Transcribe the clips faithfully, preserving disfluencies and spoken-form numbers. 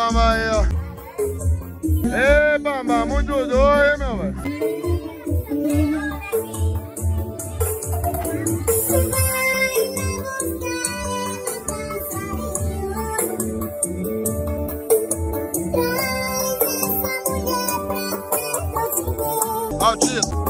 Bamba aí, ó. Ei, Bamba, muito doido, hein, meu velho? Ó o Tito.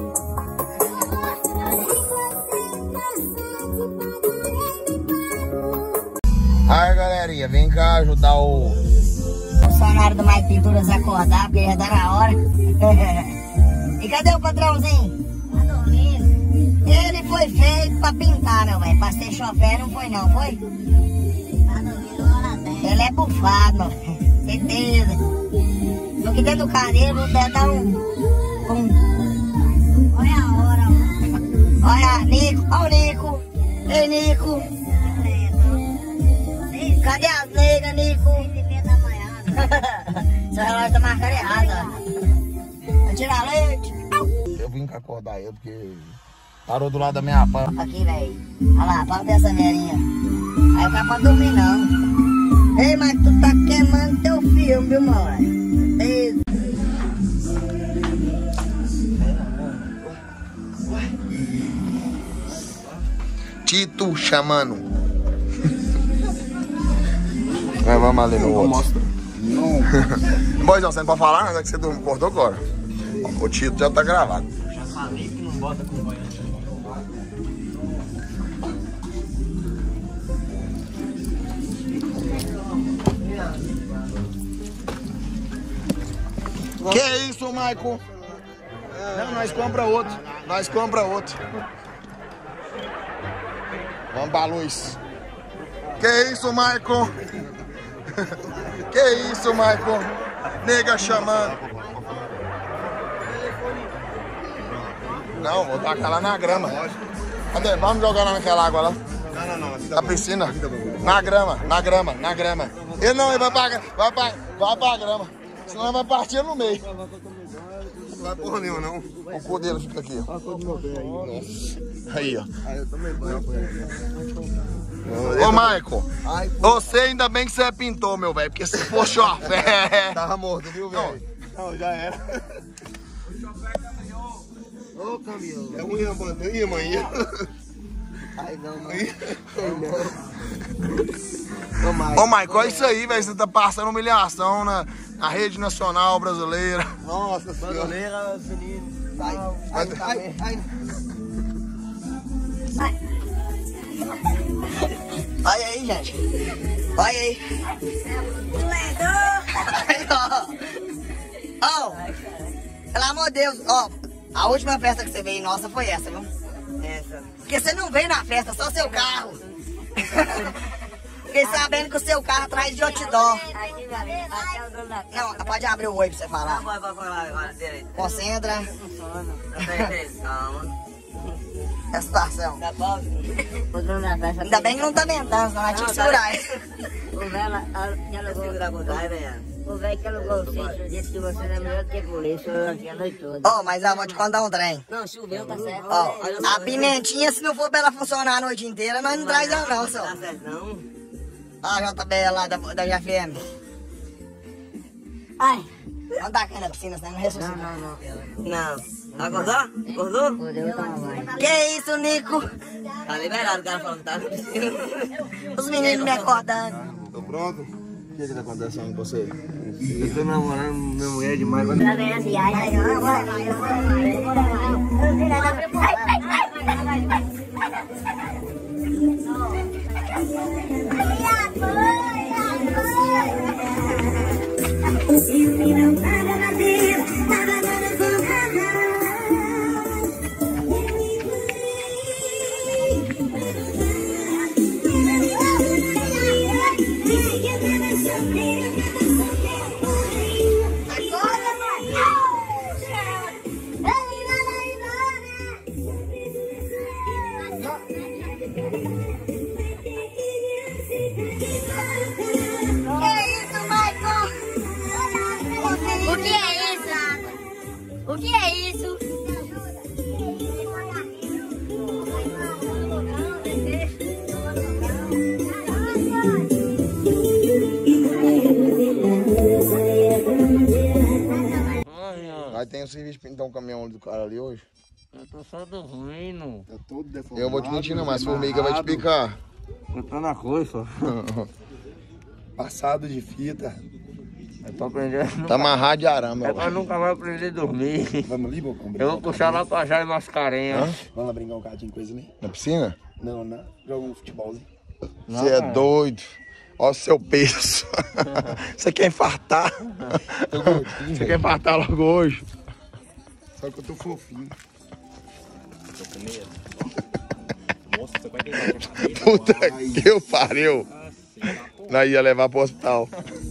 Aí, galerinha, vem cá ajudar o funcionário do Mais Pinturas a acordar, porque já tá na hora. E cadê o patrãozinho? Tá dormindo. Ele foi feito pra pintar, meu velho. Pra ser chofer não foi não, foi? Tá dormindo hora dez. Ele é bufado, meu velho. Certeza. No que dentro do carreiro deve dar um, um... Olha a hora, mano. Olha, Nico. Olha o Nico. Ei, Nico. Cadê as negras, Nico? Seu relógio tá marcado errado, ó. Vai tirar leite. Eu vim cá acordar ele porque parou do lado da minha pá. Aqui, velho. Olha lá, fala dessa velhinha. Aí o cara pode dormir, não. Ei, mas tu tá queimando teu filme, viu, mano? Ei. Tito chamando. Vai, vamos ali no outro. Mostra. Não. Boizão, você não pode falar nada que você acordou agora. O Tito já tá gravado. Já falei que não bota com banho. Que isso, Michael? Não, nós compra outro. Nós compra outro. Vamos pra luz. Que isso, Michael? Que isso, Michael? Nega chamando. Não, vou tacar lá na grama. Cadê? Vamos jogar lá naquela água lá. Não, não, não. Na piscina. Na grama, na grama, na grama. Ele não, ele vai pra, vai pra, vai pra grama. Senão ele vai partir no meio. Não vai porra nenhuma, não. O cu dele fica aqui, ó. Aí, ó. Aí eu também banho. Ô, Michael, você ainda bem que você é pintor, meu velho, porque se for chofer... Tava morto, viu, velho? Não, já era. Ô, caminhão. É unha, mano. Ia, mãe. Ai, não, mãe. Ai, não. Ô, Michael, olha isso aí, velho. Você tá passando humilhação na, na rede nacional brasileira. Nossa senhora. Brasileira, menino. Ai, ai, ai, ai. Olha aí, gente. Olha aí. Ó, oh, pelo amor de Deus, ó, oh, a última festa que você veio nossa foi essa, viu? Essa. Porque você não veio na festa, só seu carro. Fiquei sabendo que o seu carro atrás de outdoor. Não, pode abrir o oi pra você falar. Vai, vai falar agora, peraí. Concentra. Calma. É a situação. Tá bom? Ainda bem que não tá mentando, senão vai te segurar. O velho, ela segurar com raiva, velho. O velho que alugou o sítio disse que você era melhor que polícia aqui a noite toda. Ó, mas eu vou te contar um trem. Não, choveu, tá certo. Ó, a pimentinha, se não for pra ela funcionar a noite inteira, nós não traz ela não, senhor. Tá certo, não. Ó, a J B L lá da, da G F M. Ai, não tá aqui na piscina, senão não ressuscita. Não, não, não. Não. Acordou? Acordou? Que isso, Nico? Tá liberado, o cara falando que tá na piscina. Os meninos me acordando. Tô pronto? O que que tá acontecendo com você? Eu tô namorando minha mulher demais. O que é isso? Mas tem o serviço de pintar um caminhão do cara ali hoje? Eu tô só dormindo. Tá todo deformado. Eu vou te mentir não, mas formiga vai te picar. Eu tô na coisa. Passado de fita. É pra aprender. Tá amarrado de arame. É pra nunca mais aprender a dormir. Vamos ali, Bocão? Eu vou puxar lá pra já e Mascarenhas. Vamos lá brincar um cadinho com eles ali? Na piscina? Não, não. Joga um futebol ali. Você é doido. Olha o seu peso. Você quer infartar? Você quer infartar logo hoje? Só que eu tô fofinho. Tô com medo. Nossa, você vai pegar a cabeça. Puta que eu pariu. Nós ia levar pro hospital.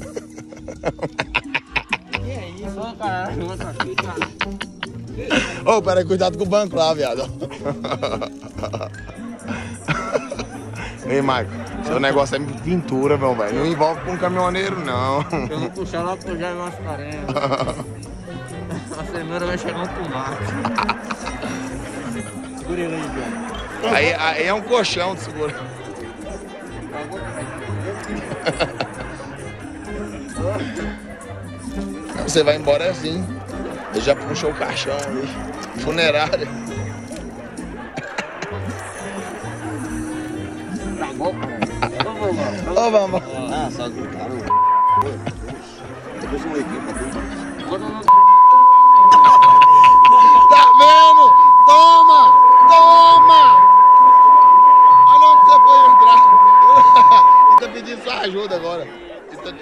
Que é isso, ô caralho? Outra fita. Ô, oh, peraí, cuidado com o banco lá, viado. Ei, Maico, seu negócio é pintura, meu velho. Não envolve com um caminhoneiro, não. Eu vou puxar lá pro já e Mascarenhas. A semana vai chegar um tomate. Segura ele aí, John. Aí, aí é um colchão de segura. Você vai embora assim. Ele já puxou o caixão ali. Funerária. Tá bom, cara? Ô, vamos. Ah, só que cara. Depois um equipe pra tudo. Tá vendo? Toma! Toma! Olha onde você foi entrar. Ele tá pedindo sua ajuda agora. Ele tá...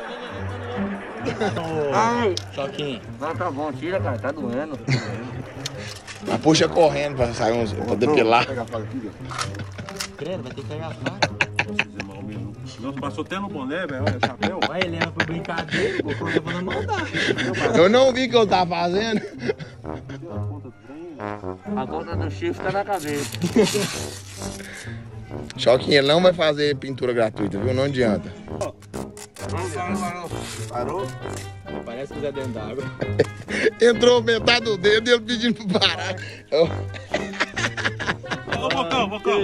Ai, Choquinho. não, tá bom, tira, cara, tá doendo. Mas puxa correndo pra sair uns. Pra depilar. Pega a faca aqui, Credo, vai ter que pegar a faca. Nossa, passou até no boné, velho. Olha, chapéu. Aí ele leva por brincadeira, vou colocar pra não maldade. Eu não vi o que eu tava fazendo. A conta do chifre tá na cabeça. Choquinho, ele não vai fazer pintura gratuita, viu? Não adianta. Parou? Parece que usa dentro d'água. Entrou metade do dedo e ele pedindo pra parar. Eu... Ô, Bocão, Bocão.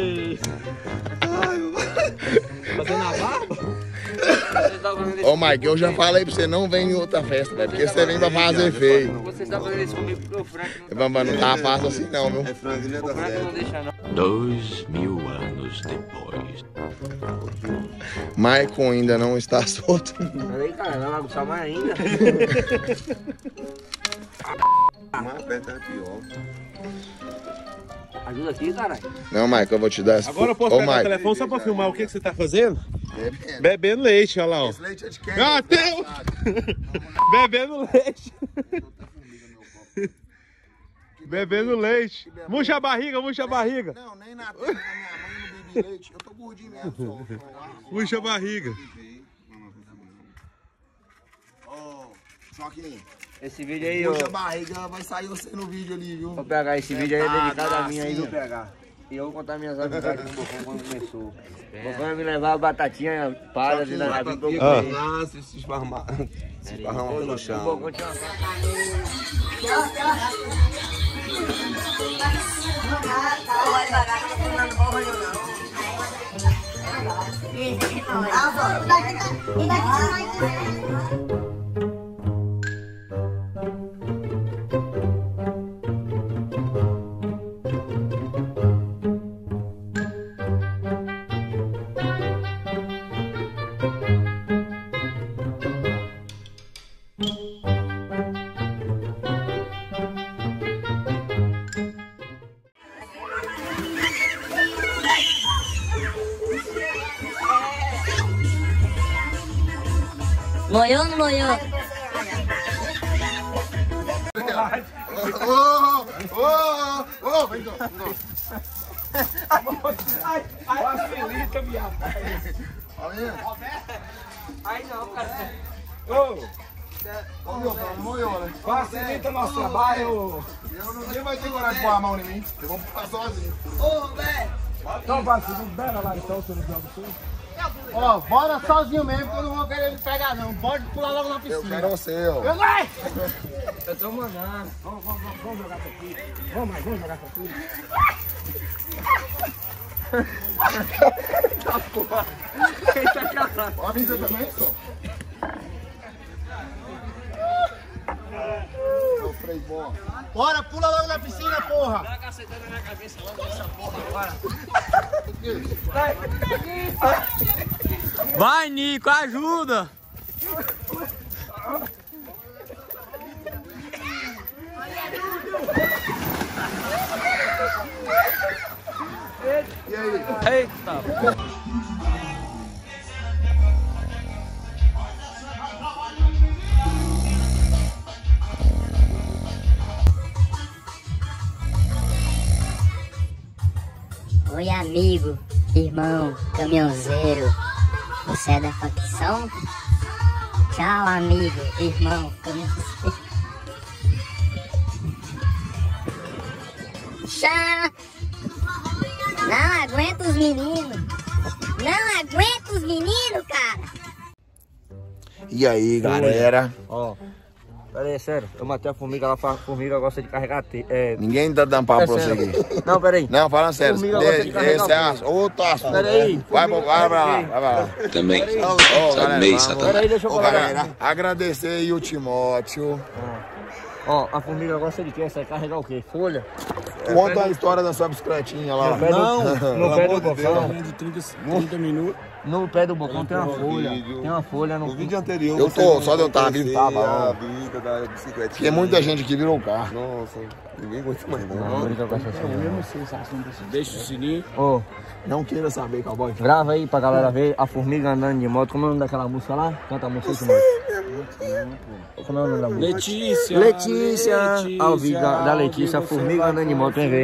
Fazendo a barba? Ô, Mike, eu já falei pra você não vem em outra festa, velho. Porque você vem pra fazer feio. Você está fazendo isso comigo porque o Frank não tá, Mas não tá fácil assim não, viu? É franguinha o da Frank não certo. deixa não. Dois mil anos depois. Maicon ainda não está solto. Peraí, cara, vai bagunçar mais ainda. Mais perto é pior. Ajuda aqui, caralho. Não, Maicon, eu vou te dar essa. Agora eu posso Ô, pegar o Maicon, telefone só pra filmar o que, que você tá fazendo? Bebendo. Bebendo leite, olha lá, ó. Esse leite é de quem? Ah, teu! Bebendo leite. Bebendo leite. Murcha a barriga, murcha a barriga. Não, nem na terra da minha mãe não bebi leite. Eu tô gordinho mesmo, só. Murcha a barriga. Ô, Choquinho, Esse vídeo aí, ó. puxa a barriga, vai sair você no vídeo ali, viu? Vou pegar esse vídeo aí, é Tá, dedicado a mim aí, gracinha. viu, pegar. E eu vou contar minhas amizades com o Bocão quando começou. O Bocão vai me levar a batatinha para de na vida que eu Ah. comi. Nossa, se esparramar. Se esparramar pelo O chão. Bocão tinha uma Moiou ou não moiou? Ô, ô, ô, vem cá. Facilita, viado. Ai não, cara. Ô, meu pai, não molhou, né? Facilita nosso trabalho. Eu não, ninguém vai ter coragem de pôr a mão em mim. Eu vou ficar sozinho. Então vai, você não bela lá então, se eu não jogo você. Ó, bora sozinho mesmo, que eu não vou querer me pegar não. Pode pular logo na Eu piscina. quero você, ó. Eu vai! Eu tô mandando. Vamos, vamos, vamos, vamos jogar pra aqui. Vamos mais, vamos jogar pra aqui. Pode vir também, só. três bolas. Bora, pula logo na piscina, porra. Dá a cacetada na cabeça logo dessa porra agora. Vai, Nico, ajuda! E aí? Eita! Oi, amigo, irmão, caminhãozeiro. Você é da facção? Tchau, amigo, irmão, caminhãozeiro. Tchau! Não aguento os meninos! Não aguento os meninos, cara! E aí, galera? Ó, pera aí, sério, eu matei a formiga, ela fala que a formiga gosta de carregar te... é... Ninguém tá dando papo É pra você sério. aqui. Não, pera aí. Não, falando sério. Formiga gosta de carregar Esse é o as- outro assunto. Pera aí. Vai, pra- vai pra lá, vai pra lá. Também. Ô, galera, Também, vamos- Satanás. Pera aí, deixa eu Ô, falar. galera, agradecer aí o Timóteo. Ó, a formiga gosta de quê? Você vai carregar o quê? Folha? Conta a história da sua bicicletinha lá. No pé do, no pé do bocão. De trinta minutos. No pé do bocão tem uma folha. Tem uma folha no... No vídeo anterior. Eu você tô, só de eu estar vivo, conhecer tava, ó. a vida da bicicletinha. Tem muita gente que virou o carro. Nossa, ninguém aguenta mais não. Não, brinca com essa folha. Deixa o sininho. Ô, Não queira saber, cowboy. grava aí pra galera ver a formiga andando de moto. Como é o nome daquela música lá? Canta a música de moto. Como é o nome da música? Letícia. Letícia. Ao vídeo da, da Letícia, a formiga andando de moto, vem ver.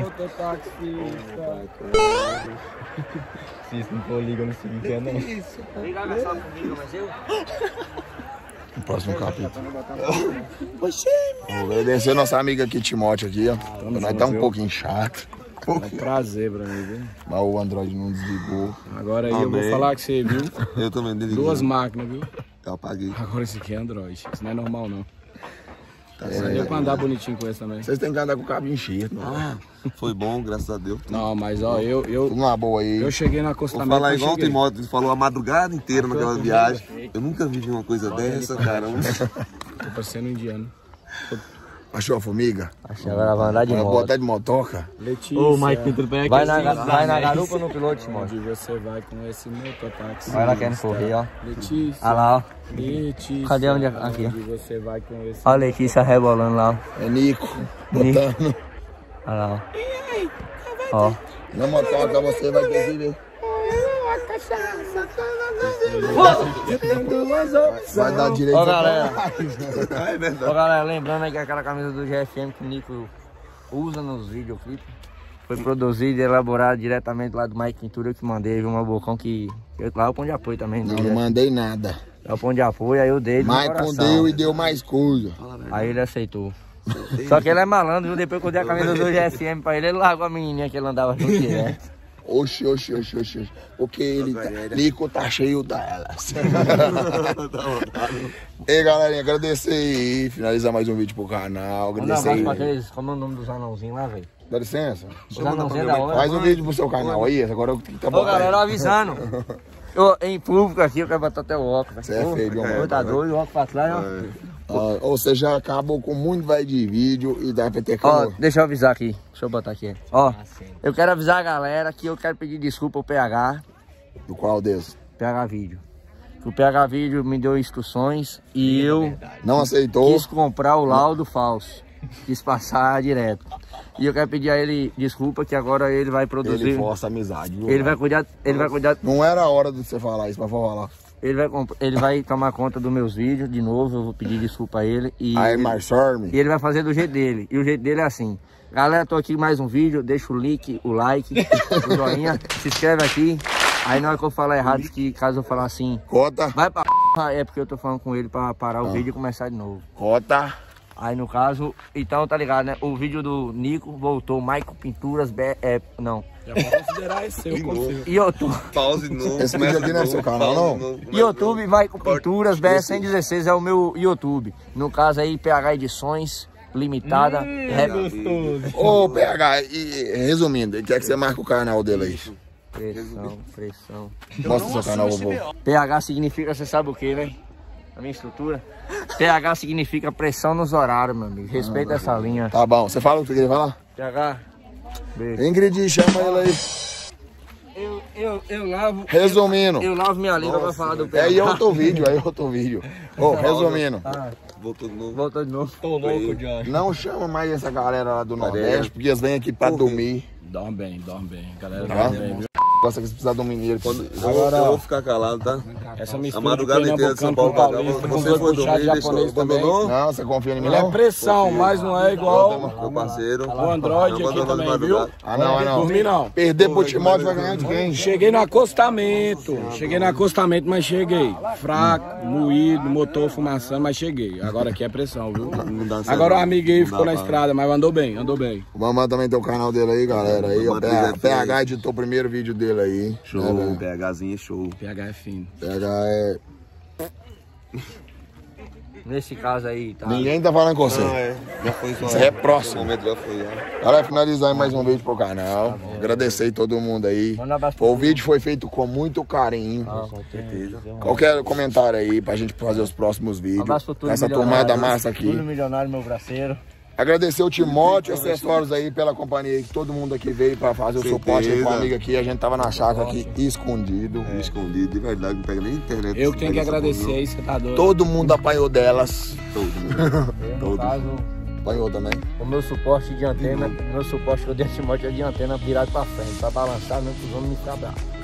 Se isso não for liga no seguinte, é não. Liga essa formiga, mas eu... No próximo capítulo. Vou agradecer nossa amiga aqui, Timóteo, aqui, ó. Nós tá um pouquinho chato. É prazer pra mim, viu? Mas o Android não desligou. Agora aí eu vou Amém. falar que você viu. Eu também desliguei. Duas máquinas, viu? Eu apaguei. Agora esse aqui é Android. Isso não é normal, não. Tá Só certo. deu pra andar bonitinho com esse também. Vocês têm que andar com o cabo enxerto. Ah, foi bom, graças a Deus. Não, mas ó, eu, eu, Tudo uma boa aí. eu cheguei no Vou acostamento. falar eu igual o cheguei. Timóteo, ele falou a madrugada inteira naquela viagem. Eu nunca vivi uma coisa dessa, cara. Tô parecendo um indiano. Achou a formiga? Achei, agora vai andar de Vai moto. botar de motoca? Letícia. Ô, Mike Pinto, pega Vai na, vai na garupa ou no piloto, Timóteo? Onde você vai com esse mototáxi? Olha ela querendo correr, ó. Letícia. Olha lá, ó. Letícia. Cadê onde é? Aqui, ó. Onde você vai com esse... Olha a Letícia rebolando lá, ó. É Nico. Botando. Olha lá, ó. Ó. Na motoca você vai ter que ver. Vai dar direito. Ó, galera. É verdade. Ó, galera, lembrando aí que aquela camisa do G F M que o Nico usa nos videoclipes foi produzida e elaborada diretamente lá do Mike Pintura, que mandei, viu, uma bocão que... Eu, lá é o ponto de apoio também. Não, né? não mandei nada. É o ponto de apoio, aí eu dei no Maicon coração. deu e deu mais coisa. Aí ele aceitou. Só que ele é malandro, viu? Depois que eu dei a camisa do G F M pra ele, ele largou a menininha que ele andava junto direto. Oxi, oxi, oxi, oxi, oxi. Porque ele tá, Nico tá cheio delas. Ei, galerinha, agradecer aí. Finalizar mais um vídeo pro canal. Manda um Agradecer abraço pra aí. aqueles, como é o nome dos anãozinhos lá, velho? Dá licença? Os anãozinhos da hora. Faz um vídeo pro seu canal aí. Agora eu tenho que tá Ô, galera, avisando. Eu, em público aqui, eu quero botar até o óculos. Você é feio, Ô, mano. tá doido, o óculos pra trás, ó. Ó, ou você já acabou com muito vai de vídeo e dá pra ter Ó, calor. deixa eu avisar aqui. Deixa eu botar aqui. Ó, eu quero avisar a galera que eu quero pedir desculpa ao P H, Do qual Deus? P H Vídeo. O P H Vídeo me deu instruções e eu Não aceitou? quis comprar o laudo falso. Quis passar direto. E eu quero pedir a ele desculpa que agora ele vai produzir. Ele força a amizade, viu? Ele vai cuidar, ele vai cuidar, Não era a hora de você falar isso, mas vou falar. ele vai, comp- ele vai tomar conta dos meus vídeos de novo. Eu vou pedir desculpa a ele e Aí, Marsorme. E ele vai fazer do jeito dele. E o jeito dele é assim. Galera, tô aqui mais um vídeo. Deixa o link, o like, o joinha. Se inscreve aqui. Aí na hora que eu falar errado, que caso eu falar assim, Cota, vai pra p... é porque eu tô falando com ele pra parar o Ah. vídeo e começar de novo. cota. Aí no caso, então tá ligado, né? O vídeo do Nico voltou, Maicon Pinturas, B... é, não. Já pode considerar esse seu conselho. YouTube, Pause de novo. Esse começa vídeo aqui não é de seu novo, canal, pause não? de novo, começa de YouTube, novo. Maicon Pinturas, B R Esse- cento e dezesseis é o meu YouTube. No caso aí, P H Edições, limitada. rap- Ô, P H, e, resumindo, ele quer que você marque o canal dele aí. Pressão, pressão. Mostra o seu canal, vovô. P H significa, você sabe o que, né? a minha estrutura. P H significa pressão nos horários, meu amigo. Respeita ah, essa linha. Tá bom, você fala o que você quer falar? P H, beijo. Ingrid, chama ele aí. Eu, eu, eu lavo... Resumindo. Eu, eu lavo minha língua pra falar do P H. É aí outro vídeo, aí outro vídeo. Ô, oh, resumindo. Ah, voltou de novo. Voltou de novo. Tô louco, Johnny. Não chama mais essa galera lá do Nordeste, porque eles vêm aqui pra dormir. Dorme bem, dorme bem. Galera, Tá? dorme bem, viu? Gosta que você precisa de um mineiro. Quando, Agora, eu vou ficar calado, tá? Essa A mistura madrugada de inteira de São pernambucano Paulo com pra cá. paulista, com Você dois foi puxados dormir, japonês deixou, também. abandonou? Não, você confia em mim Ele é não? pressão, mas não é igual Meu parceiro. o Android Não aqui abandonou de também, viu? madrugada. Ah não, ah não. Dormir não. Perder pro Timóteo vai ganhar de quem? Cheguei no acostamento, cheguei no acostamento, mas cheguei. Fraco, moído, motor fumaçando, mas cheguei. Agora aqui é pressão, viu? Não dá certo, Agora o não. amiguinho Não ficou dá na pra- estrada, mas andou bem, andou bem. O Mamãe também tem o canal dele aí, galera. Aí, o Mamãe tem P H editou o primeiro vídeo dele aí. Show, É, velho. PHzinho é show. P H é fino. P H é... Nesse caso aí, tá? Ninguém tá falando com você. Não, é. Já foi só. Isso é próximo. O momento já foi, já. Galera, finalizar mais um vídeo pro canal. Agradecer aí todo mundo aí. Manda um abraço O vídeo foi feito com muito carinho. Ah, com certeza. Qualquer comentário aí pra gente fazer os próximos Um vídeos. abraço pro Túlio Essa Milionário. tomada massa aqui. Túlio Milionário, meu braceiro. Agradecer o Timóteo e acessórios aí pela companhia aí, que todo mundo aqui veio pra fazer o Certeza. suporte aí com a amiga aqui. A gente tava na chácara aqui escondido. É. Escondido, de verdade, não pega nem internet. Eu que tenho que Pega essa agradecer porra, aí, você tá doido. Todo mundo apanhou delas. não. Todo mundo. Eu, no Todo. caso, Apanhou também. o meu suporte de antena, meu suporte que eu dei a Timóteo é de antena virado pra frente, pra balançar mesmo pros homens me ficar bravos.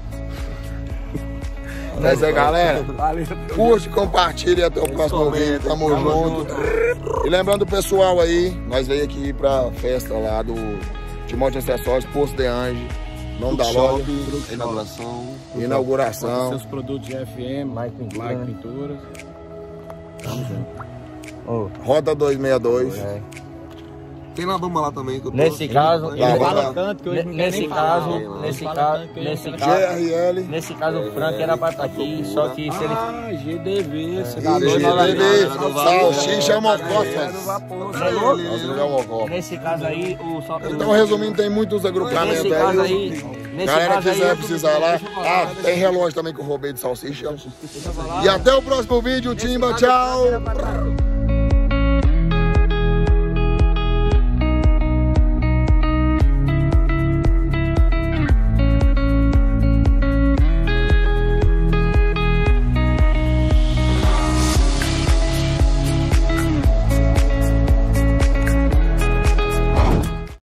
É isso aí, galera. Valeu. Curte, compartilha e até o próximo vídeo. Tamo junto. E lembrando o pessoal aí, nós veio aqui pra festa lá do Timóteo Acessórios, Posto de Ange. Nome da loja. Shopping, inauguração. Inauguração. Seus produtos de F M, Mike Pintura, Mike né? Pinturas. Ô, Rota duzentos e sessenta e dois. é. Tem lá, vamos lá também. Que eu tô... Nesse caso, Tá, ele- vai lá. tanto que hoje não quer nesse nem caso, falar. nesse Fala caso, tanto que nesse hoje G caso, R L. nesse caso o Frank era pra estar aqui, só que se ele Ah, G D V, você G tá doido? D V, salsicha mocó. falou, Salsicha mocó. nesse caso aí, o só Então, resumindo, tem muitos agrupamentos nesse caso aí. aí, nesse Galera caso aí, quiser eu- precisar lá. Ah, tem relógio também que eu roubei de salsicha. E até o próximo vídeo, Timba. Tchau.